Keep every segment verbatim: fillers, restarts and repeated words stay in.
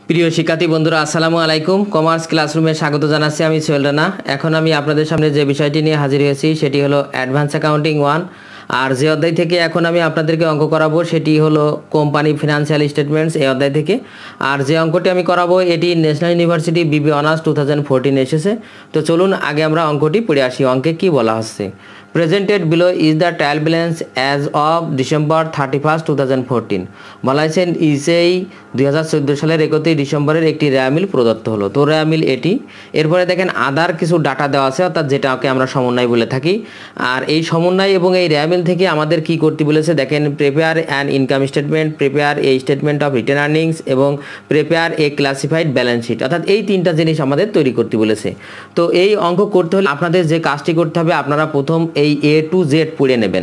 প্রিয় শিক্ষার্থী বন্ধুরা আসসালামু আলাইকুম। কমার্স ক্লাসরুমে স্বাগত জানাচ্ছি আমি সোহেল রানা। এখন আমি আপনাদের সামনে যে বিষয়টি নিয়ে হাজির হয়েছি সেটি হলো অ্যাডভান্স অ্যাকাউন্টিং ওয়ান। আর যে অধ্যায় থেকে এখন আমি আপনাদেরকে অঙ্ক করাবো সেটি হলো কোম্পানি ফিনান্সিয়াল স্টেটমেন্টস এই অধ্যায় থেকে। আর যে অঙ্কটি আমি করাবো এটি national university BB honours two thousand fourteen এসেছে। তো চলুন আগে আমরা অঙ্কটি পড়ে আসি। অঙ্কে কী বলা হচ্ছে, presented below is the trial balance as of December thirty first two thousand fourteen. বলা হয়েছে ইসেই দুই হাজার চোদ্দো সালের একত্রিশ ডিসেম্বরের একটি রেয়ামিল প্রদত্ত হলো। তো রেয়ামিল এটি। এরপরে দেখেন আদার কিছু ডাটা দেওয়া আছে, অর্থাৎ যেটাকে আমরা সমন্বয় বলে থাকি। আর এই সমন্বয় এবং এই রেয়ামিল থেকে আমাদের কি করতে বলেছে দেখেন, prepare an income statement, prepare a statement of return earnings এবং prepare a classified balance sheet, অর্থাৎ এই তিনটা জিনিস আমাদের তৈরি করতে বলেছে। তো এই অঙ্ক করতে হলে আপনাদের যে কাজটি করতে হবে, আপনারা প্রথম এই এ টু জেড পড়ে নেবেন।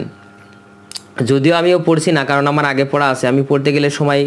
যদিও আমিও পড়ছি না, কারণ আমার আগে পড়া আছে, আমি পড়তে গেলে সময়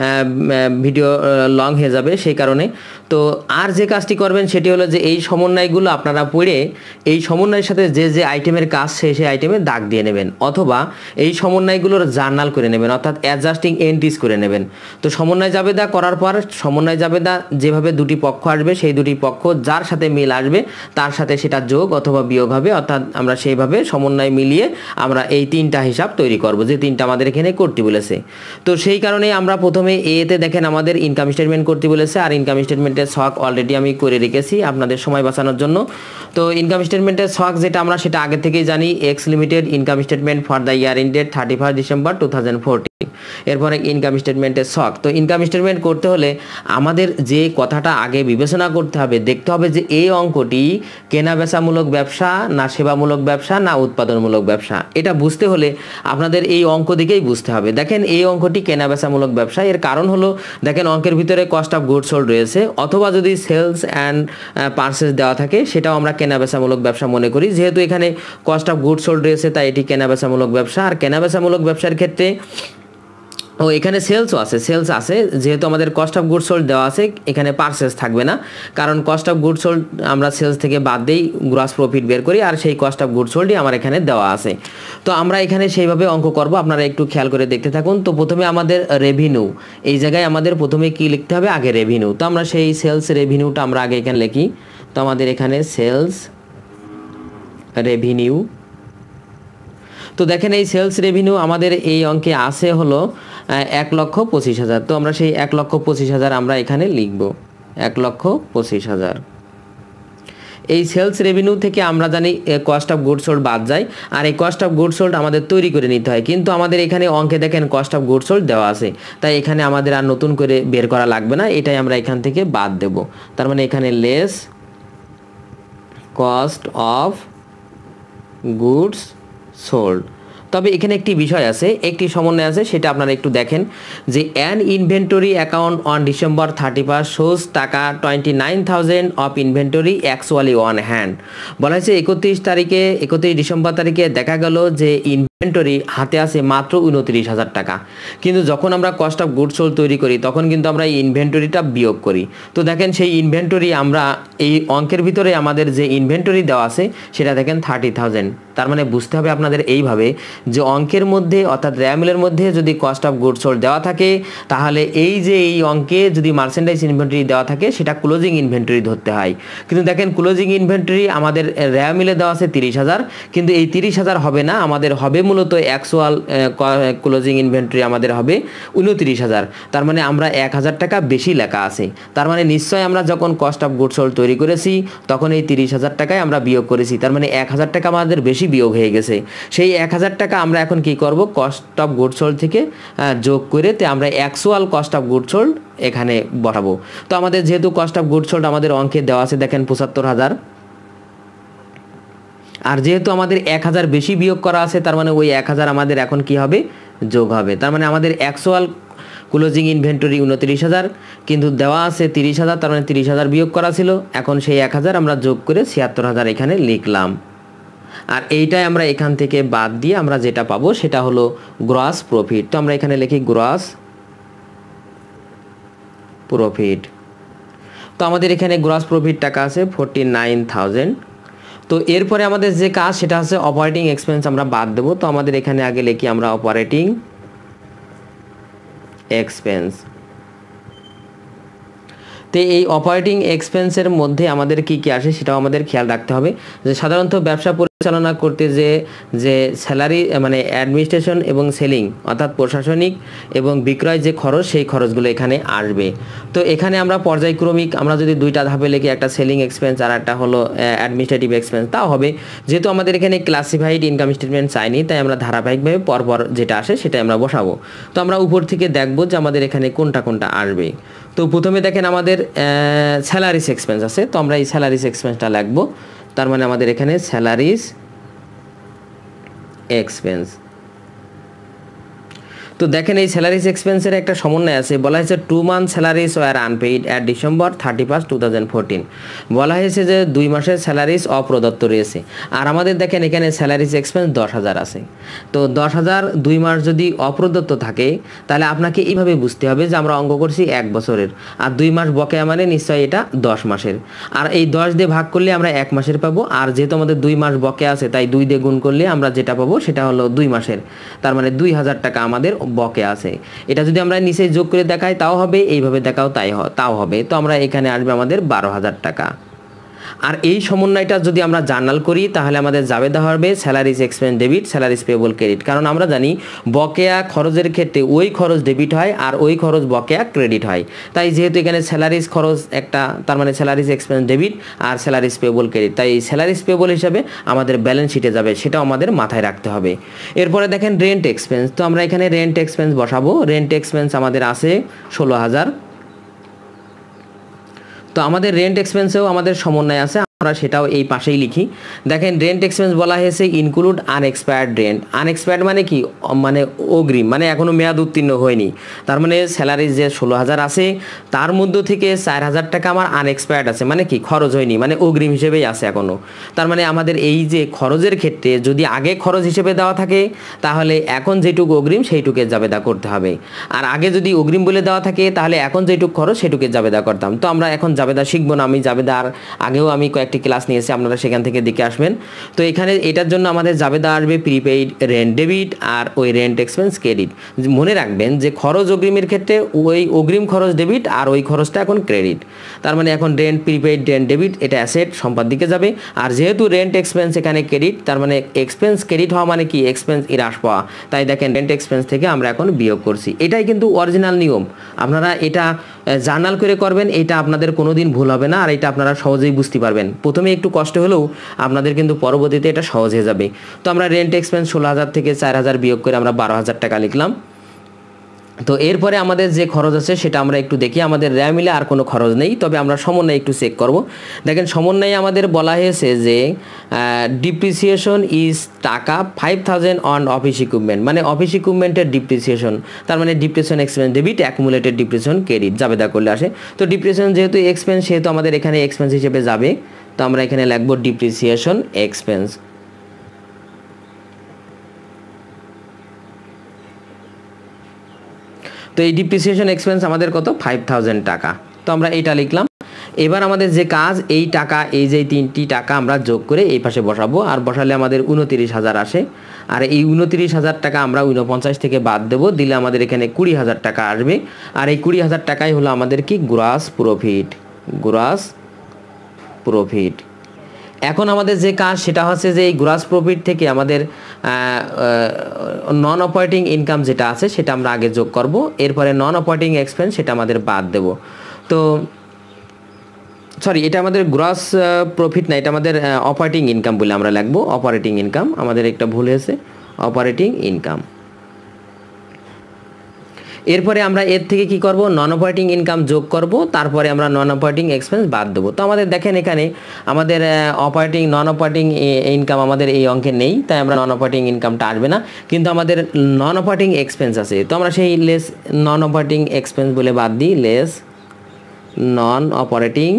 ভিডিও লং হয়ে যাবে সেই কারণে। তো আর যে কাজটি করবেন সেটি হলো যে এই সমন্বয়গুলো আপনারা পড়ে এই সমন্বয়ের সাথে যে যে আইটেমের কাজ সেই সেই আইটেমে দাগ দিয়ে নেবেন, অথবা এই সমন্বয়গুলোর জার্নাল করে নেবেন, অর্থাৎ অ্যাডজাস্টিং এন্ট্রিজ করে নেবেন। তো সমন্বয় জাবেদা করার পর সমন্বয় জাবেদা যেভাবে দুটি পক্ষ আসবে সেই দুটি পক্ষ যার সাথে মিল আসবে তার সাথে সেটা যোগ অথবা বিয়োগ হবে, অর্থাৎ আমরা সেইভাবে সমন্বয় মিলিয়ে আমরা এই তিনটা হিসাব তৈরি করব যে তিনটা আমাদের এখানে করতে বলেছে। তো সেই কারণে আমরা প্রথমে এতে দেখেন আমাদের ইনকাম স্টেটমেন্ট করতে বলেছে, আর ইনকাম স্টেটমেন্টের ছক অলরেডি আমি করে রেখেছি আপনাদের সময় বাঁচানোর জন্য। তো ইনকাম স্টেটমেন্টের ছক যেটা আমরা সেটা আগে থেকেই জানি, X limited income statement for the year ended thirty first December two thousand fourteen. এরপরে ইনকাম স্টেটমেন্টের ছক। তো ইনকাম স্টেটমেন্ট করতে হলে আমাদের যে কথাটা আগে বিবেচনা করতে হবে, দেখতে হবে যে এই অঙ্কটি কেনা বেচামূলক ব্যবসা না সেবামূলক ব্যবসা না উৎপাদনমূলক ব্যবসা। এটা বুঝতে হলে আপনাদের এই অঙ্ক দিকেই বুঝতে হবে। দেখেন এই অঙ্কটি কেনা বেচামূলক ব্যবসা, এর কারণ হলো দেখেন অঙ্কের ভিতরে কস্ট অফ গুডস সোল্ড রয়েছে, অথবা যদি সেলস অ্যান্ড পারচেজ দেওয়া থাকে সেটাও আমরা কেনা বেচামূলক ব্যবসা মনে করি। যেহেতু এখানে কস্ট অফ গুডস সোল্ড রয়েছে তাই এটি কেনা বেচামূলক ব্যবসা। আর কেনা বেচামূলক ব্যবসার ক্ষেত্রে ও এখানে সেলসও আছে, সেলস আছে, যেহেতু আমাদের কস্ট অফ গুডস সোল্ড দেওয়া আছে এখানে পারচেজ থাকবে না, কারণ কস্ট অফ গুডস সোল্ড আমরা সেলস থেকে বাদ দিই, গ্রস প্রফিট বের করি, আর সেই কস্ট অফ গুডস সোল্ডই আমার এখানে দেওয়া আছে। তো আমরা এখানে সেইভাবে অঙ্ক করব, আপনারা একটু খেয়াল করে দেখতে থাকুন। তো প্রথমে আমাদের রেভিনিউ, এই জায়গায় আমাদের প্রথমে কি লিখতে হবে, আগে রেভিনিউ। তো আমরা সেই সেলস রেভিনিউটা আমরা আগে এখানে লিখি। তো আমাদের এখানে সেলস রেভিনিউ। তো দেখেন এই সেলস রেভিনিউ আমাদের এই অঙ্কে আসে হলো এক লক্ষ পঁচিশ হাজার। তো আমরা সেই এক লক্ষ পঁচিশ হাজার আমরা এখানে লিখব, এক লক্ষ পঁচিশ হাজার। এই সেলস রেভিনিউ থেকে আমরা জানি কস্ট অফ গুডস সোল্ড বাদ যায়, আর এই কস্ট অফ গুডস সোল্ড আমাদের তৈরি করে নিতে হয়, কিন্তু আমাদের এখানে অঙ্কে দেখেন কস্ট অফ গুডস সোল্ড দেওয়া আছে, তাই এখানে আমাদের আর নতুন করে বের করা লাগবে না, এটাই আমরা এখান থেকে বাদ দেব। তার মানে এখানে less cost of goods sold. তবে এখানে একটি বিষয় আছে, একটি সমন্বয় আছে, সেটা আপনারা একটু দেখেন যে an inventory account on December thirty first shows টাকা twenty nine thousand of inventory actually on hand. বলা হয়েছে একত্রিশ তারিখে একত্রিশ ডিসেম্বর তারিখে দেখা গেল যে ইনভেন্টরি হাতে আছে মাত্র উনত্রিশ হাজার টাকা, কিন্তু যখন আমরা কস্ট অফ গুডস সোল্ড তৈরি করি তখন কিন্তু আমরা এই ইনভেন্টরিটা বিয়োগ করি। তো দেখেন সেই ইনভেন্টরি আমরা এই অঙ্কের ভিতরে আমাদের যে ইনভেন্টরি দেওয়া আছে সেটা দেখেন থার্টি থাউজেন্ড। তার মানে বুঝতে হবে আপনাদের এইভাবে যে অঙ্কের মধ্যে অর্থাৎ রেয়ামিলের মধ্যে যদি কস্ট অফ গুডস সোল্ড দেওয়া থাকে তাহলে এই যে এই অঙ্কে যদি মার্চেন্ডাইজ ইনভেন্টরি দেওয়া থাকে সেটা ক্লোজিং ইনভেন্টরি ধরতে হয়। কিন্তু দেখেন ক্লোজিং ইনভেন্টরি আমাদের রেয়ামিলে দেওয়া আছে তিরিশ হাজার, কিন্তু এই তিরিশ হাজার হবে না, আমাদের হবে মূলত অ্যাকচুয়াল ক্লোজিং ইনভেন্টরি আমাদের হবে উনত্রিশ হাজার। তার মানে আমরা এক হাজার টাকা বেশি লেখা আছে, তার মানে নিশ্চয় আমরা যখন কস্ট অফ গুডস সোল্ড তৈরি করেছি তখন এই তিরিশ হাজার টাকায় আমরা বিয়োগ করেছি, তার মানে এক হাজার টাকা আমাদের বেশি বিয়োগ হয়ে গেছে। সেই এক হাজার টাকা আমরা এখন কি করব, কস্ট অফ গুডস সোল্ড থেকে যোগ করে তে আমরা actual cost of goods sold এখানে বসাবো। তো আমাদের যেহেতু কস্ট অফ গুডস সোল্ড আমাদের অঙ্কে দেওয়া আছে দেখেন পঁচাত্তর হাজার, আর যেহেতু আমাদের এক হাজার বেশি বিয়োগ করা আছে তার মানে ওই এক হাজার আমাদের এখন কি হবে, যোগ হবে। তার মানে আমাদের অ্যাকচুয়াল ক্লোজিং ইনভেন্টরি উনত্রিশ হাজার, কিন্তু দেওয়া আছে তিরিশ হাজার, তার মানে তিরিশ হাজার বিয়োগ করা ছিল, এখন সেই এক হাজার আমরা যোগ করে ছিয়াত্তর হাজার এখানে লিখলাম। আর এইটাই আমরা এখান থেকে বাদ দিয়ে আমরা যেটা পাবো সেটা হলো গ্রস প্রফিট। তো আমরা এখানে লিখি গ্রস প্রফিট। তো আমাদের এখানে গ্রস প্রফিট টাকা আছে ফোরটি নাইন থাউজেন্ড। তো এরপরে আমাদের যে কাজ সেটা হচ্ছে অপারেটিং এক্সপেন্স আমরা বাদ দেবো। তো আমাদের এখানে আগে লিখি আমরা অপারেটিং এক্সপেন্স। তো এই অপারেটিং এক্সপেন্সের মধ্যে আমাদের কি কি আসে সেটাও আমাদের খেয়াল রাখতে হবে যে সাধারণত ব্যবসা পরিচালনা করতে যে যে স্যালারি মানে অ্যাডমিনিস্ট্রেশন এবং সেলিং অর্থাৎ প্রশাসনিক এবং বিক্রয় যে খরচ সেই খরচগুলো এখানে আসবে। তো এখানে আমরা পর্যায়ক্রমিক আমরা যদি দুইটা ধাপে লিখি, একটা সেলিং এক্সপেন্স আর একটা হলো অ্যাডমিনিস্ট্রেটিভ এক্সপেন্স, তাও হবে। যেহেতু আমাদের এখানে ক্লাসিফাইড ইনকাম স্টেটমেন্ট চাইনি, তাই আমরা ধারাবাহিকভাবে পরপর যেটা আসে সেটা আমরা বসাবো। তো আমরা উপর থেকে দেখবো যে আমাদের এখানে কোনটা কোনটা আসবে। তো প্রথমে দেখেন আমাদের স্যালারিস এক্সপেন্স আছে, তো আমরা এই স্যালারিস এক্সপেন্সটা লিখবো। তার মানে আমাদের এখানে স্যালারিস এক্সপেন্স। তো দেখেন এই স্যালারিস এক্সপেন্সের একটা সমন্বয় আছে, বলা হয়েছে two month salaries were unpaid at December thirty first two thousand fourteen. বলা হয়েছে যে দুই মাসের স্যালারিস অপ্রদত্ত রয়েছে। আর আমাদের দেখেন এখানে স্যালারিস এক্সপেন্স দশ হাজার আছে। তো দশ হাজার দুই মাস যদি অপ্রদত্ত থাকে তাহলে আপনাকে এইভাবে বুঝতে হবে যে আমরা অঙ্ক করছি এক বছরের, আর দুই মাস বকেয়া মানে নিশ্চয়ই এটা দশ মাসের। আর এই দশ দিয়ে ভাগ করলে আমরা এক মাসের পাবো, আর যেহেতু আমাদের দুই মাস বকেয়া আছে তাই দুই দিয়ে গুণ করলে আমরা যেটা পাবো সেটা হলো দুই মাসের। তার মানে দুই হাজার টাকা আমাদের বকে আছে। এটা যদি আমরা নিচে যোগ করে দেখাই তাও হবে, এইভাবে দেখাও তাই তাও হবে। তো আমরা এখানে আসবে আমাদের বারো হাজার টাকা। আর এই সমন্বয়টা যদি আমরা জার্নাল করি তাহলে আমাদের জাবেদা হবে salaries expense debit, salaries payable credit. কারণ আমরা জানি বকেয়া খরচের ক্ষেত্রে ওই খরচ ডেবিট হয় আর ওই খরচ বকেয়া ক্রেডিট হয়। তাই যেহেতু এখানে স্যালারিস খরচ একটা, তার মানে স্যালারিস এক্সপেন্স ডেবিট আর স্যালারিস পেয়েবল ক্রেডিট, তাই এই স্যালারিস পেয়েবল হিসাবে আমাদের ব্যালেন্স শিটে যাবে, সেটাও আমাদের মাথায় রাখতে হবে। এরপরে দেখেন রেন্ট এক্সপেন্স। তো আমরা এখানে রেন্ট এক্সপেন্স বসাবো। রেন্ট এক্সপেন্স আমাদের আছে ষোলো হাজার। তো আমাদের রেন্ট এক্সপেন্সেও আমাদের সমন্বয় আছে, আমরা সেটাও এই পাশেই লিখি। দেখেন রেন্ট এক্সপেন্স বলা হয়েছে ইনক্লুড আনএক্সপায়ার্ড রেন্ট। আনএক্সপায়ার্ড মানে কি, মানে অগ্রিম, মানে এখনও মেয়াদ উত্তীর্ণ হয়নি। তার মানে স্যালারি যে ষোলো হাজার আছে তার মধ্য থেকে চার হাজার টাকা আমার আনএক্সপায়ার্ড আছে, মানে কি খরচ হয়নি, মানে অগ্রিম হিসেবেই আছে এখনও। তার মানে আমাদের এই যে খরচের ক্ষেত্রে যদি আগে খরচ হিসেবে দেওয়া থাকে তাহলে এখন যেটুকু অগ্রিম সেইটুকে জাবেদা করতে হবে, আর আগে যদি অগ্রিম বলে দেওয়া থাকে তাহলে এখন যেটুকু খরচ সেটুকে জাবেদা করতাম। তো আমরা এখন জাবেদা শিখবো না, আমি জাবেদা আর আগেও আমি একটি ক্লাস নিয়েছি, আপনারা সেখান থেকে দেখে আসবেন। তো এখানে এটার জন্য আমাদের জাবেদা আসবে প্রিপেইড রেন্ট ডেবিট আর ওই রেন্ট এক্সপেন্স ক্রেডিট। মনে রাখবেন যে খরচ অগ্রিমের ক্ষেত্রে ওই অগ্রিম খরচ ডেবিট আর ওই খরচটা এখন ক্রেডিট। তার মানে এখন রেন্ট প্রিপেইড রেন্ট ডেবিট এটা অ্যাসেট সম্পদ দিকে যাবে, আর যেহেতু রেন্ট এক্সপেন্স এখানে ক্রেডিট তার মানে এক্সপেন্স ক্রেডিট হওয়া মানে কি এক্সপেন্স হ্রাস পাওয়া। তাই দেখেন রেন্ট এক্সপেন্স থেকে আমরা এখন বিয়োগ করছি। এটাই কিন্তু অরিজিনাল নিয়ম, আপনারা এটা জার্নাল করে করবেন, এটা আপনাদের কোনোদিন ভুল হবে না, আর এটা আপনারা সহজেই বুঝতে পারবেন। প্রথমে একটু কষ্ট হলেও আপনাদের কিন্তু পরবর্তীতে এটা সহজ হয়ে যাবে। তো আমরা রেন্ট এক্সপেন্স ষোলো হাজার থেকে চার হাজার বিয়োগ করে আমরা বারো হাজার টাকা লিখলাম। তো এরপরে আমাদের যে খরচ আছে সেটা আমরা একটু দেখি। আমাদের র্যা মিলে আর কোনো খরচ নেই, তবে আমরা সমন্বয় একটু চেক করব। দেখেন সমন্বয়ে আমাদের বলা হয়েছে যে ডিপ্রিসিয়েশন ইজ টাকা five thousand on office equipment, মানে অফিস ইকুইপমেন্টের ডিপ্রিসিয়েশন। তার মানে depreciation expense debit, accumulated depreciation credit জাবেদা করলে আসে। তো ডিপ্রিসিয়েশন যেহেতু এক্সপেন্স সেহেতু আমাদের এখানে এক্সপেন্স হিসেবে যাবে। তো আমরা এখানে লিখব ডিপ্রিসিয়েশন এক্সপেন্স। তো এই ডিপ্রিসিয়েশন এক্সপেন্স আমাদের কত ফাইভ থাউজেন্ড টাকা। তো আমরা এইটা লিখলাম। এবার আমাদের যে কাজ, এই টাকা এই যে তিনটি টাকা আমরা যোগ করে এই পাশে বসাবো, আর বসালে আমাদের উনতিরিশ হাজার আসে। আর এই উনতিরিশ হাজার টাকা আমরা ঊনপঞ্চাশ থেকে বাদ দেবো, দিলে আমাদের এখানে কুড়ি হাজার টাকা আসবে। আর এই কুড়ি হাজার টাকাই হলো আমাদের কি গ্রস প্রফিট, গ্রস প্রফিট। এখন আমাদের যে কাজ সেটা হচ্ছে যে এই গ্রস প্রফিট থেকে আমাদের নন অপারেটিং ইনকাম যেটা আছে সেটা আমরা আগে যোগ করব, এরপরে নন অপারেটিং এক্সপেন্স সেটা আমাদের বাদ দেব। তো সরি, এটা আমাদের গ্রস প্রফিট না, এটা আমাদের অপারেটিং ইনকাম বলে আমরা লিখবো। অপারেটিং ইনকাম, আমাদের একটা ভুল হয়েছে, অপারেটিং ইনকাম। এরপরে আমরা এর থেকে কি করব, নন অপারেটিং ইনকাম যোগ করব, তারপরে আমরা নন অপারেটিং এক্সপেন্স বাদ দেবো। তো আমাদের দেখেন এখানে আমাদের অপারেটিং নন অপারেটিং ইনকাম আমাদের এই অঙ্কে নেই, তাই আমরা নন অপারেটিং ইনকামটা আসবে না, কিন্তু আমাদের নন অপারেটিং এক্সপেন্স আছে। তো আমরা সেই লেস নন অপারেটিং এক্সপেন্স বলে বাদ দিই, লেস নন অপারেটিং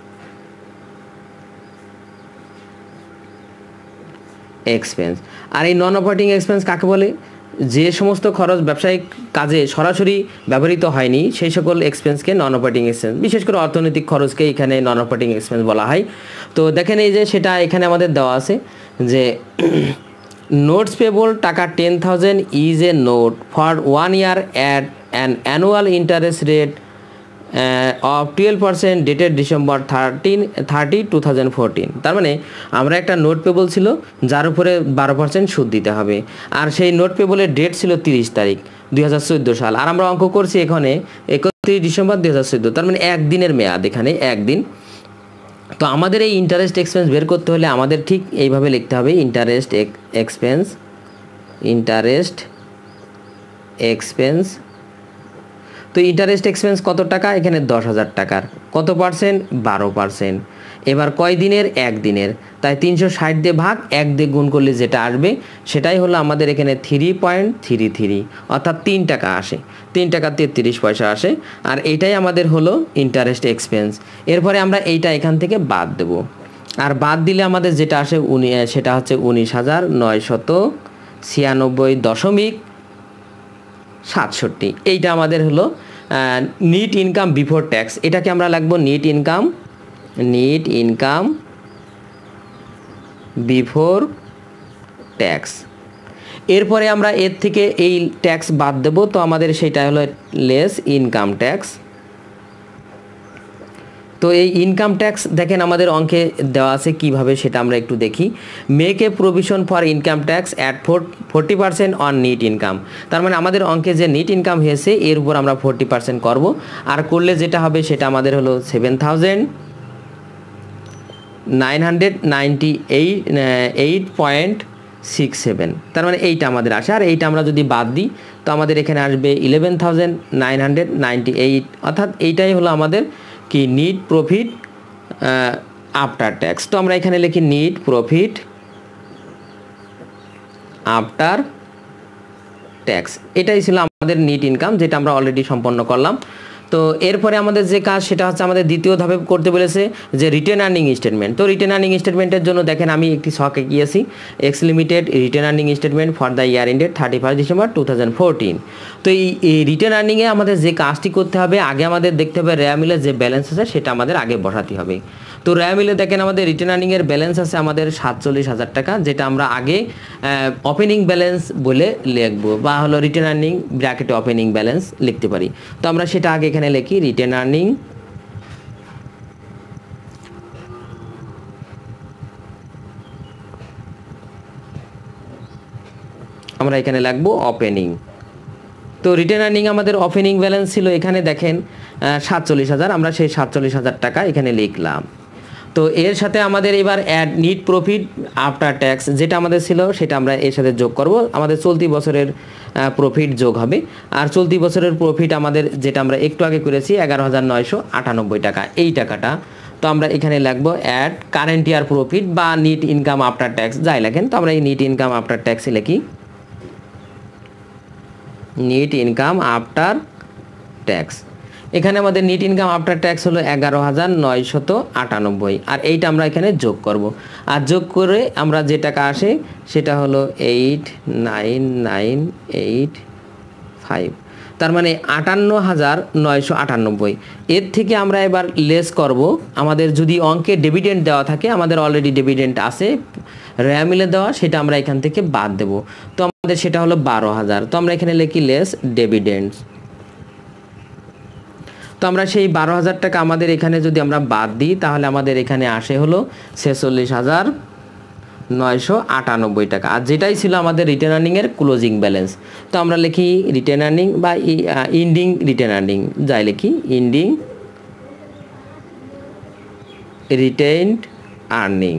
এক্সপেন্স। আর এই নন অপারেটিং এক্সপেন্স কাকে বলে, যে সমস্ত খরচ ব্যবসায়িক কাজে সরাসরি ব্যবহৃত হয়নি সেই সকল এক্সপেন্সকে নন অপারেটিং এক্সপেন্স, বিশেষ করে অর্থনৈতিক খরচকে এখানে নন অপারেটিং এক্সপেন্স বলা হয়। তো দেখেন এই যে সেটা এখানে আমাদের দেওয়া আছে যে নোটস পেবল টাকা ten thousand is a note for one year at an annual interest rate of twelve percent dated December thirteen thirty two thousand fourteen. তার মানে আমরা একটা নোট পেবল ছিল যার উপরে বারো পার্সেন্ট সুদ দিতে হবে, আর সেই নোট পেবলের ডেট ছিল তিরিশ তারিখ দুই হাজার চোদ্দো সাল, আর আমরা অঙ্ক করছি এখানে একত্রিশ ডিসেম্বর দুই হাজার চোদ্দো, তার মানে একদিনের মেয়াদ, এখানে একদিন। তো আমাদের এই ইন্টারেস্ট এক্সপেন্স বের করতে হলে আমাদের ঠিক এইভাবে লিখতে হবে, ইন্টারেস্ট এক্সপেন্স, ইন্টারেস্ট এক্সপেন্স। তো ইন্টারেস্ট এক্সপেন্স কত টাকা, এখানে দশ হাজার টাকার, কত পার্সেন্ট, বারো পার্সেন্ট। এবার কয় দিনের, একদিনের, তাই তিনশো ষাট দিয়ে ভাগ এক দিয়ে গুণ করলে যেটা আসবে সেটাই হলো আমাদের এখানে থ্রি পয়েন্ট থ্রি থ্রি, অর্থাৎ তিন টাকা আসে, তিন টাকা তেত্রিশ পয়সা আসে, আর এইটাই আমাদের হলো ইন্টারেস্ট এক্সপেন্স। এরপরে আমরা এইটা এখান থেকে বাদ দেব, আর বাদ দিলে আমাদের যেটা আসে উনি সেটা হচ্ছে উনিশ হাজার নয়শত ছিয়ানব্বই দশমিক সাতষট্টি। এইটা আমাদের হলো নিট ইনকাম বিফোর ট্যাক্স, এটাকে আমরা লাগবো net income, net income before tax. এরপরে আমরা এর থেকে এই ট্যাক্স বাদ দেব, তো আমাদের সেটা হলো লেস ইনকাম ট্যাক্স। তো এই ইনকাম ট্যাক্স দেখেন আমাদের অঙ্কে দেওয়া আছে কীভাবে, সেটা আমরা একটু দেখি। Make a provision for income tax at four forty percent on net income. তার মানে আমাদের অঙ্কে যে নিট ইনকাম হয়েছে এর উপর আমরা ফোরটি পার্সেন্ট করবো, আর করলে যেটা হবে সেটা আমাদের হলো seven thousand nine hundred ninety eight eight point six seven. তার মানে এইটা আমাদের আসে, আর এইটা আমরা যদি বাদ দিই তো আমাদের এখানে আসবে eleven thousand nine hundred ninety eight, অর্থাৎ এইটাই হলো আমাদের কি নিট প্রফিট আফটার ট্যাক্স। তো আমরা এখানে লিখি নিট প্রফিট আফটার ট্যাক্স, এটাই ছিল আমাদের নিট ইনকাম, যেটা আমরা অলরেডি সম্পন্ন করলাম। তো এরপরে আমাদের যে কাজ সেটা হচ্ছে আমাদের দ্বিতীয় ধাপে করতে বলেছে যে রিটেন আর্নিং স্টেটমেন্ট। তো রিটেন আর্নিং স্টেটমেন্টের জন্য দেখেন আমি একটি ছক এঁকিয়েছি, X limited retain earning statement for the year ended thirty first December two thousand fourteen. তো এই রিটেন আর্নিংয়ে আমাদের যে কাজটি করতে হবে, আগে আমাদের দেখতে হবে রেয়া মিলের যে ব্যালেন্স আছে সেটা আমাদের আগে বসাতে হবে। তো রেয়া মিলে দেখেন আমাদের রিটেন আর্নিংয়ের ব্যালেন্স আছে আমাদের সাতচল্লিশ হাজার টাকা, যেটা আমরা আগে ওপেনিং ব্যালেন্স বলে লিখবো, বা হলো রিটেন আর্নিং ব্র্যাকেটে ওপেনিং ব্যালেন্স লিখতে পারি। তো আমরা সেটা আগে এখানে লিখি রিটেন আর্নিং, আমরা এখানে লিখবো ওপেনিং। তো রিটেন আর্নিং আমাদের ওপেনিং ব্যালেন্স ছিল এখানে দেখেন সাতচল্লিশ হাজার, আমরা সেই সাতচল্লিশ হাজার টাকা এখানে লিখলাম। তো এর সাথে আমাদের এবার add net profit after tax যেটা আমাদের ছিল সেটা আমরা এর সাথে যোগ করব, আমাদের চলতি বছরের প্রফিট যোগ হবে, আর চলতি বছরের প্রফিট আমাদের যেটা আমরা একটু আগে করেছি এগারো হাজার নয়শো আটানব্বই টাকা, এই টাকাটা। তো আমরা এখানে লিখবো অ্যাড কারেন্ট ইয়ার প্রফিট বা নিট ইনকাম আফটার ট্যাক্স যাই লেখেন, তো আমরা এই নিট ইনকাম আফটার ট্যাক্সে লিখি নিট ইনকাম আফটার ট্যাক্স। এখানে আমাদের নিট ইনকাম আফটার ট্যাক্স হলো এগারো হাজার নয়শত আটানব্বই, আর এইটা আমরা এখানে যোগ করব, আর যোগ করে আমরা যে টাকা আসে সেটা হলো eight nine nine eight five, তার মানে আটান্ন হাজার নয়শো আটানব্বই। এর থেকে আমরা এবার লেস করব, আমাদের যদি অঙ্কে ডিভিডেন্ড দেওয়া থাকে, আমাদের অলরেডি ডিভিডেন্ড আছে রেয়া মিলে দেওয়া, সেটা আমরা এখান থেকে বাদ দেব। তো আমাদের সেটা হলো বারো হাজার, তো আমরা এখানে লিখি লেস ডিভিডেন্ডস। তো আমরা সেই বারো হাজার টাকা আমাদের এখানে যদি আমরা বাদ দিই তাহলে আমাদের এখানে আসে হলো ছেচল্লিশ হাজার নয়শো আটানব্বই টাকা, আর যেটাই ছিল আমাদের রিটেন আর্নিংয়ের ক্লোজিং ব্যালেন্স। তো আমরা লিখি রিটেন আর্নিং বা ইন্ডিং রিটেন আর্নিং যাই লিখি ইন্ডিং রিটেনড আর্নিং।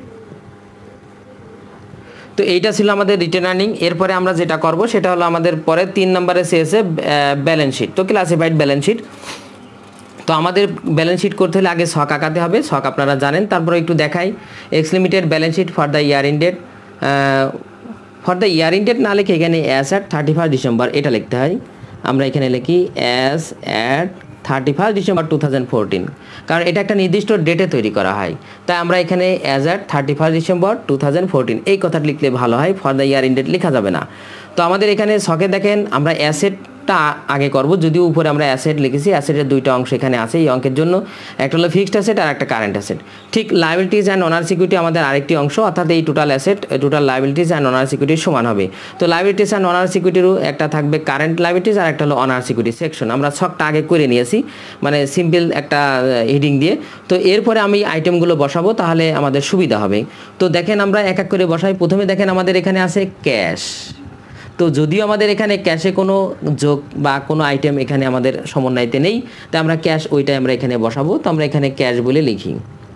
তো এইটা ছিল আমাদের রিটেন আর্নিং। এরপরে আমরা যেটা করব সেটা হলো আমাদের পরে তিন নম্বরে চেয়েছে ব্যালেন্স শিট, তো ক্লাসিফাইড ব্যালেন্স শিট। তো আমাদের ব্যালেন্স শিট করতে হলে আগে ছক আঁকাতে হবে, ছক আপনারা জানেন। তারপরে একটু দেখাই X limited balance sheet for the year ended, for the year ended না লিখে এখানে as at thirty first December এটা লিখতে হয়। আমরা এখানে লিখি as at thirty first December two thousand fourteen, কারণ এটা একটা নির্দিষ্ট ডেটে তৈরি করা হয়, তাই আমরা এখানে as at thirty first December two thousand fourteen এই কথাটা লিখলে ভালো হয়, ফর দ্য ইয়ার এন্ডেড লেখা যাবে না। তো আমাদের এখানে ছকে দেখেন আমরা অ্যাসেট শখটা আগে করব, যদিও উপরে আমরা অ্যাসেট লিখেছি, অ্যাসেটের দুইটা অংশ এখানে আছে এই অঙ্কের জন্য, একটা হলো ফিক্সড অ্যাসেট আর একটা কারেন্ট অ্যাসেট। ঠিক লায়াবিলিটিস অ্যান্ড অনার সিকিউরিটি আমাদের আরেকটি অংশ, অর্থাৎ এই total asset total liabilities and owner সিকিউরিটির সমান হবে। তো লায়াবিলিটিস অ্যান্ড অনার সিকিউরিটিরও একটা থাকবে কারেন্ট লায়াবিলিটিস আর একটা হলো অনার সিকিউরিটি সেকশন। আমরা শখটা আগে করে নিয়েছি, মানে সিম্পল একটা হেডিং দিয়ে। তো এরপরে আমি আইটেমগুলো বসাবো, তাহলে আমাদের সুবিধা হবে। তো দেখেন আমরা এক এক করে বসাই। প্রথমে দেখেন আমাদের এখানে আছে ক্যাশ। তো যদিও আমাদের এখানে ক্যাশে কোনো যোগ বা কোনো আইটেম এখানে আমাদের সমন্বয়তে নেই, তো আমরা ক্যাশ ওইটাই আমরা এখানে বসাবো। তো আমরা এখানে ক্যাশ বলে লিখি।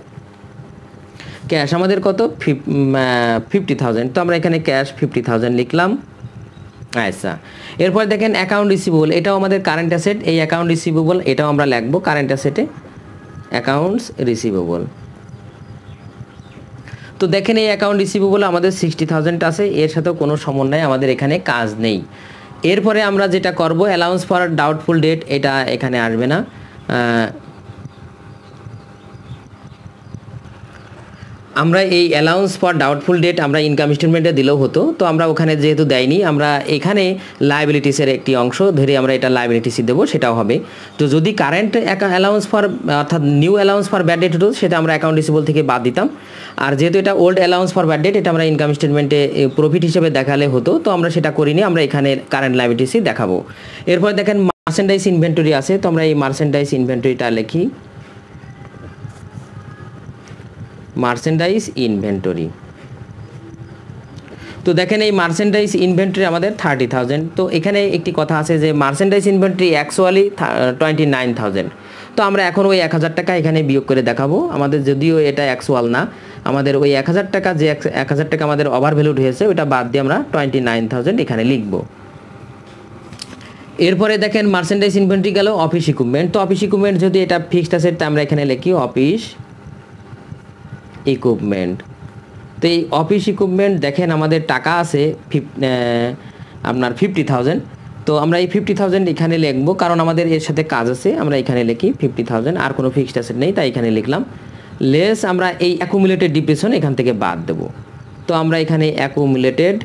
ক্যাশ আমাদের কত? Fifty thousand. তো আমরা এখানে ক্যাশ ফিফটি থাউজেন্ড লিখলাম। আচ্ছা, এরপর দেখেন অ্যাকাউন্ট রিসিভেবল, এটাও আমাদের কারেন্ট অ্যাসেট। এই অ্যাকাউন্ট রিসিভেবল এটাও আমরা লিখবো কারেন্ট অ্যাসেটে, অ্যাকাউন্টস রিসিভেবল। তো দেখেন এই অ্যাকাউন্ট রিসিভেবল আমাদের সিক্সটি থাউজেন্ড আছে, এর সাথেও কোনো সমন্বয় আমাদের এখানে কাজ নেই। এরপরে আমরা যেটা করব, অ্যালাউন্স ফর ডাউটফুল ডেট, এটা এখানে আসবে না। আমরা এই অ্যালাউন্স ফর ডাউটফুল ডেট আমরা ইনকাম স্টেটমেন্টে দিলেও হতো, তো আমরা ওখানে যেহেতু দেয়নি, আমরা এখানে লায়াবিলিটিসের একটি অংশ ধরে আমরা এটা লায়াবিলিটিসি দেবো, সেটাও হবে। তো যদি কারেন্ট অ্যালাউন্স ফর অর্থাৎ new allowance for bad debt হতো, সেটা আমরা অ্যাকাউন্ট রিসিভেবল থেকে বাদ দিতাম। আর যেহেতু এটা old allowance for bad debt, এটা আমরা ইনকাম স্টেটমেন্টে প্রফিট হিসেবে দেখালে হতো, তো আমরা সেটা করিনি, আমরা এখানে কারেন্ট লায়াবিলিটিসি দেখাবো। এরপর দেখেন মার্চেন্ডাইজ ইনভেন্টরি আছে, তো আমরা এই মার্চেন্ডাইজ ইনভেন্টরিটা লিখি, মার্চেন্ডাইজ ইনভেন্টরি। তো দেখেন এই মার্চেন্ডাইজ ইনভেন্টরি আমাদের থার্টি থাউজেন্ড। তো এখানে একটি কথা আছে যে merchandise inventory actually twenty nine thousand. তো আমরা এখন ওই এক হাজার টাকা এখানে বিয়োগ করে দেখাবো। আমাদের যদিও এটা অ্যাকচুয়াল না, আমাদের ওই এক হাজার টাকা যে এক হাজার টাকা আমাদের ওভার ভ্যালুড হয়েছে, ওইটা বাদ দিয়ে আমরা টোয়েন্টি নাইন থাউজেন্ড এখানে লিখবো। এরপরে দেখেন মার্চেন্ডাইজ ইনভেন্টরি গেল অফিস ইকুইপমেন্ট। তো অফিস ইকুইপমেন্ট যদি এটা ফিক্সড অ্যাসেট, আমরা এখানে লিখি অফিস ইকুইপমেন্ট। তো এই অফিস ইকুইপমেন্ট দেখেন আমাদের টাকা আছে ফিফ আপনার ফিফটি থাউজেন্ড। তো আমরা এই ফিফটি থাউজেন্ড এখানে লিখবো, কারণ আমাদের এর সাথে কাজ আছে। আমরা এখানে লিখি ফিফটি থাউজেন্ড, আর কোনো ফিক্সড অ্যাসেট নেই, তাই এখানে লিখলাম। লেস আমরা এই অ্যাকুমুলেটেড ডিপ্রিসিয়েশন এখান থেকে বাদ দেব। তো আমরা এখানে অ্যাকুমুলেটেড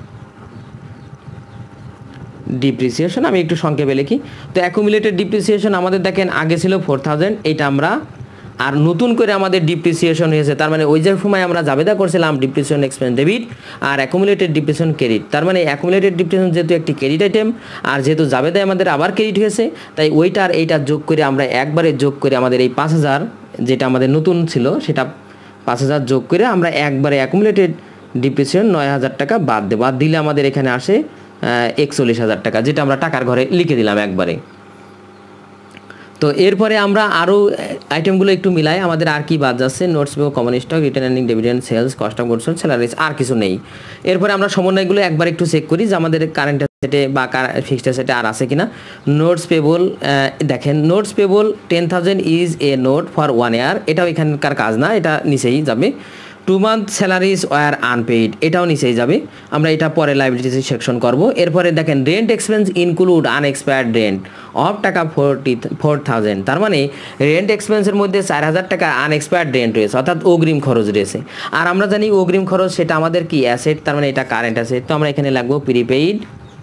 ডিপ্রিসিয়েশন আমি একটু সংক্ষেপে লিখি। তো অ্যাকুমুলেটেড ডিপ্রিসিয়েশন আমাদের দেখেন আগে ছিল ফোর থাউজেন্ড, এইটা আমরা আর নতুন করে আমাদের ডিপ্রিসিয়েশন হয়েছে, তার মানে ওই যে সময় আমরা জাবেদা করছিলাম ডিপ্রিসিয়েশন এক্সপেন্স ডেবিট আর অ্যাকুমুলেটেড ডিপ্রিসিয়েশন ক্রেডিট, তার মানে অ্যাকুমুলেটেড ডিপ্রিসিয়েশন যেহেতু একটি ক্রেডিট আইটেম, আর যেহেতু জাবেদায় আমাদের আবার ক্রেডিট হয়েছে, তাই ওইটা আর এইটা যোগ করে আমরা একবারে যোগ করে আমাদের এই পাঁচ হাজার যেটা আমাদের নতুন ছিল, সেটা পাঁচ হাজার যোগ করে আমরা একবারে অ্যাকুমুলেটেড ডিপ্রিসিয়েশন নয় হাজার টাকা বাদ দেবো। বাদ দিলে আমাদের এখানে আসে একচল্লিশ হাজার টাকা, যেটা আমরা টাকার ঘরে লিখে দিলাম একবারে। তো এরপরে আমরা আরও আইটেমগুলো একটু মিলাই, আমাদের আর কি বাদ যাচ্ছে, notes payable, common stock, return earning, dividend, sales, cost of goods sold, salaries, আর কিছু নেই। এরপরে আমরা সমন্বয়গুলো একবার একটু চেক করি যে আমাদের কারেন্ট অ্যাসেটে বা ফিক্সড অ্যাসেটে আর আছে কিনা। নোটস পেবল দেখেন, notes payable ten thousand is a note for one year, এটাও এখানকার কাজ না, এটা নিচেই যাবে। Two month salaries were unpaid, এটাও নিচেই যাবে, আমরা এটা পরে লাইবিলিটিস সেকশন করব। এরপরে দেখেন rent expense include unexpired rent of টাকা ফোরটি ফোর থাউজেন্ড, তার মানে রেন্ট এক্সপেন্সের মধ্যে চার হাজার টাকা আনএক্সপায়ার্ড রেন্ট রয়েছে, অর্থাৎ অগ্রিম খরচ রয়েছে। আর আমরা জানি অগ্রিম খরচ সেটা আমাদের কি অ্যাসেট, তার মানে এটা কারেন্ট অ্যাসেট। তো আমরা এখানে লাগবো প্রিপেইড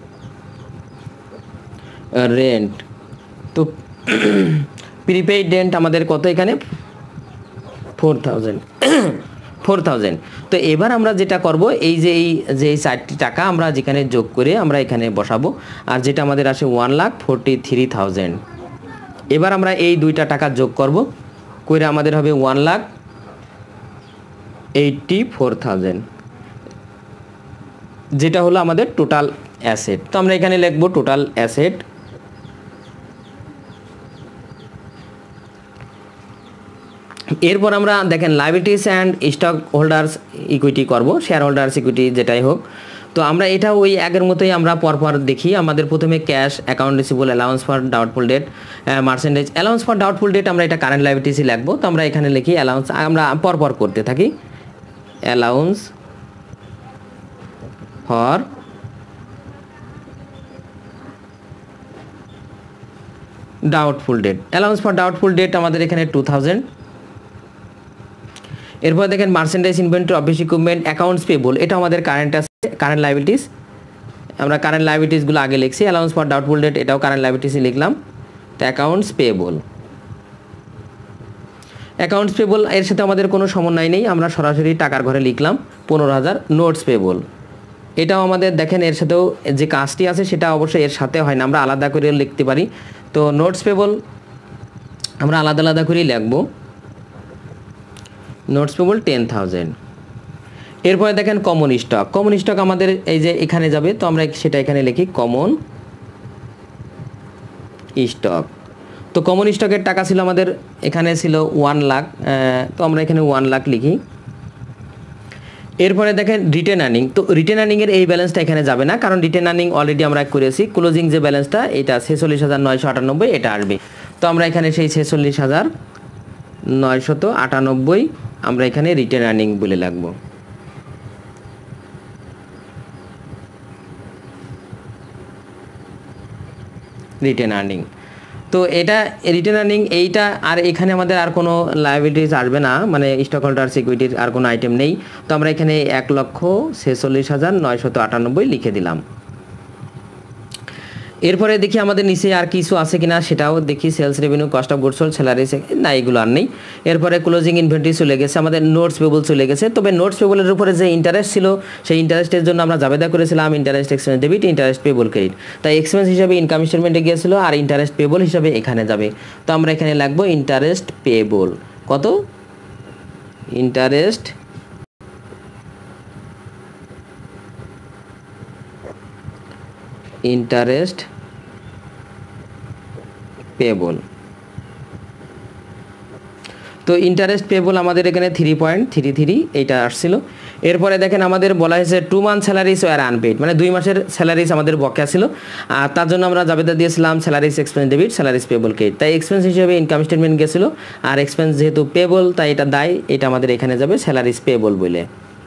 রেন্ট। তো প্রিপেইড রেন্ট আমাদের কত এখানে ফোর থাউজেন্ড ফোর থাউজেন্ড। তো এবার আমরা যেটা করব, এই যে এই যে এই চারটি টাকা আমরা যেখানে যোগ করে আমরা এখানে বসাবো, আর যেটা আমাদের আসে one lakh forty three thousand. এবার আমরা এই দুইটা টাকা যোগ করব করে আমাদের হবে one lakh eighty four thousand, যেটা হলো আমাদের টোটাল অ্যাসেট। তো আমরা এখানে লিখবো টোটাল অ্যাসেট। এরপর আমরা দেখেন liabilities and stockholders equity করব, শেয়ার হোল্ডার্স ইকুইটি যেটাই হোক। তো আমরা এটা ওই আগের মতোই আমরা পরপর দেখি। আমাদের প্রথমে cash, account receivable, allowance for doubtful debt, merchandise. Allowance for doubtful debt আমরা এটা কারেন্ট লায়াবিলিটিসই লিখবো। তো আমরা এখানে লিখি অ্যালাউন্স, আমরা পরপর করতে থাকি। Allowance for doubtful debt, allowance for doubtful debt আমাদের এখানে টু থাউজেন্ড। এরপর দেখেন merchandise inventory, office equipment, accounts payable, এটা আমাদের কারেন্ট আছে, কারেন্ট লায়াবিলিটিস। আমরা কারেন্ট লাইবিলিটিসগুলো আগে লিখছি, অ্যালাউন্স ফর ডাউটফুল ডেট এটাও কারেন্ট লাইবিলিটিসই লিখলাম। তো অ্যাকাউন্টস পেয়েবল, অ্যাকাউন্টস পেয়েবল এর সাথে আমাদের কোনো সমন্বয় নেই, আমরা সরাসরি টাকার ঘরে লিখলাম পনেরো হাজার। নোটস পেয়েবল এটাও আমাদের দেখেন এর সাথেও যে কাজটি আছে সেটা অবশ্যই এর সাথে হয় না, আমরা আলাদা করে লিখতে পারি। তো নোটস পেয়েবল আমরা আলাদা আলাদা করেই লিখব। Notes payable ten thousand. এরপরে দেখেন কমন স্টক, কমন স্টক আমাদের এই যে এখানে যাবে, তো আমরা সেটা এখানে লিখি কমন স্টক। তো কমন স্টকের টাকা ছিল আমাদের এখানে ছিল ওয়ান লাখ, তো আমরা এখানে ওয়ান লাখ লিখি। এরপরে দেখেন রিটেন আর্নিং, তো রিটেন আর্নিংয়ের এই ব্যালেন্সটা এখানে যাবে না, কারণ রিটেন আর্নিং অলরেডি আমরা করেছি। ক্লোজিং যে ব্যালেন্সটা এটা ছেচল্লিশ হাজার নয়শো আটানব্বই এটা আসবে, তো আমরা এখানে সেই ছেচল্লিশ হাজার নয়শত আটানব্বই আমরা এখানে রিটেন আর্নিং বলে লাগবো। রিটেন আর্নিং, তো এটা রিটেন আর্নিং এইটা, আর এখানে আমাদের আর কোনো লায়াবিলিটিস আসবে না, মানে স্টক হোল্ডার সিকিউরিটির আর কোনো আইটেম নেই। তো আমরা এখানে এক লক্ষ ছেচল্লিশ হাজার নয়শত আটানব্বই লিখে দিলাম। এরপরে দেখি আমাদের নিচে আর কিছু আছে কিনা সেটাও দেখি। Sales revenue, cost of goods sold, salary, না এগুলো আর নেই। এরপরে ক্লোজিং ইনভেন্টরি চলে গেছে, আমাদের নোটস পেবল চলে গেছে। তবে নোটস পেবলের উপরে যে ইন্টারেস্ট ছিল সেই ইন্টারেস্টের জন্য আমরা জাবেদা করেছিলাম interest expense debit, interest payable credit. তাই এক্সপেন্স হিসাবে ইনকাম স্টেটমেন্টে গিয়েছিল আর ইন্টারেস্ট পেবল হিসাবে এখানে যাবে। তো আমরা এখানে লাগবো ইন্টারেস্ট পেবল, কত ইন্টারেস্ট ইন্টারেস্ট পেবল। তো ইন্টারেস্ট পেবল আমাদের এখানে থ্রি পয়েন্ট থ্রি থ্রি এইটা আসছিল। এরপরে দেখেন আমাদের বলা হয়েছে টু মান্থ স্যালারিস আর আনপেড, মানে দুই মাসের স্যালারিস আমাদের বকেয়া ছিল, আর তার জন্য আমরা জাবেদা দিয়েছিলাম salaries expense debit, salaries payable credit. তাই এক্সপেন্স হিসেবে ইনকাম স্টেটমেন্ট গেছিলো, আর এক্সপেন্স যেহেতু পেবল তাই এটা দায়, এটা আমাদের এখানে যাবে স্যালারিস পেবল বলে।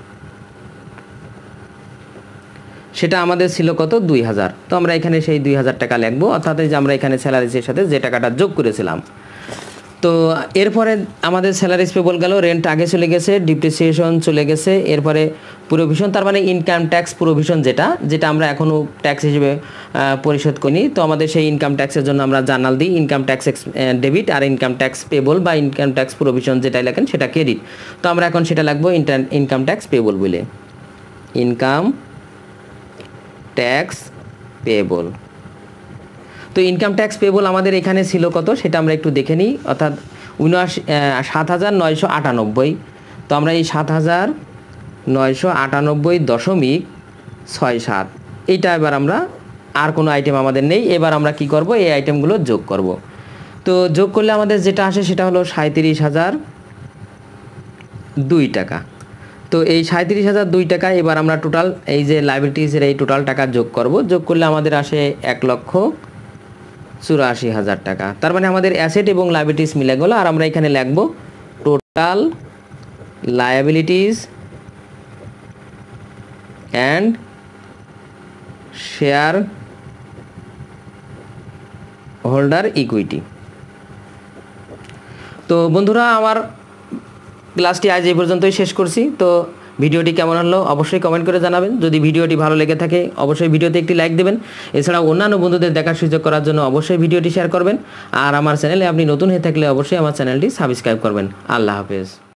সেটা আমাদের ছিল কত দুই হাজার, তো আমরা এখানে সেই দুই হাজার টাকা লিখবো, অর্থাৎ যে আমরা এখানে স্যালারিসের সাথে যে টাকাটা যোগ করেছিলাম। তো এরপরে আমাদের স্যালারিস পেবল গেল, রেন্ট আগে চলে গেছে, ডিপ্রিসিয়েশন চলে গেছে, এরপরে প্রভিশন, তার মানে ইনকাম ট্যাক্স প্রভিশন যেটা যেটা আমরা এখনও ট্যাক্স হিসেবে পরিশোধ করি। তো আমাদের সেই ইনকাম ট্যাক্সের জন্য আমরা জার্নাল দিই ইনকাম ট্যাক্স ডেবিট, আর ইনকাম ট্যাক্স পেবল বা ইনকাম ট্যাক্স প্রভিশন যেটাই লেখেন সেটা ক্রেডিট। তো আমরা এখন সেটা লাগবো ইনকাম ট্যাক্স পেবল বলে, ইনকাম ট্যাক্স পেবল। তো ইনকাম ট্যাক্স পেবল আমাদের এখানে ছিল কত সেটা আমরা একটু দেখে নিই, অর্থাৎ উনআশি সাত হাজার নয়শো আটানব্বই। তো আমরা এই সাত হাজার নয়শো আটানব্বই দশমিক ছয় সাত এইটা এবার আমরা, আর কোনো আইটেম আমাদের নেই, এবার আমরা কি করব এই আইটেমগুলো যোগ করব। তো যোগ করলে আমাদের যেটা আসে সেটা হলো সাঁত্রিশ হাজার দুই টাকা। তো এই সাঁত্রিশ হাজার দুই টাকা এবার আমরা টোটাল এই যে লাইবিলিটিসের এই টোটাল টাকা যোগ করব, যোগ করলে আমাদের আসে এক লক্ষ চুরাশি হাজার টাকা। তার মানে আমাদের অ্যাসেট এবং লাইবিলিটিস মিলে গেল, আর আমরা এখানে লিখব total liabilities and shareholder equity. তো বন্ধুরা আমার ক্লাসটি আজ এই পর্যন্তই শেষ করছি। তো ভিডিওটি কেমন হলো অবশ্যই কমেন্ট করে জানাবেন। যদি ভিডিওটি ভালো লেগে থাকে অবশ্যই ভিডিওতে একটি লাইক দেবেন। এছাড়াও অন্যান্য বন্ধুদের দেখার সুযোগ করার জন্য অবশ্যই ভিডিওটি শেয়ার করবেন। আর আমার চ্যানেলে আপনি নতুন হয়ে থাকলে অবশ্যই আমার চ্যানেলটি সাবস্ক্রাইব করবেন। আল্লাহ হাফেজ।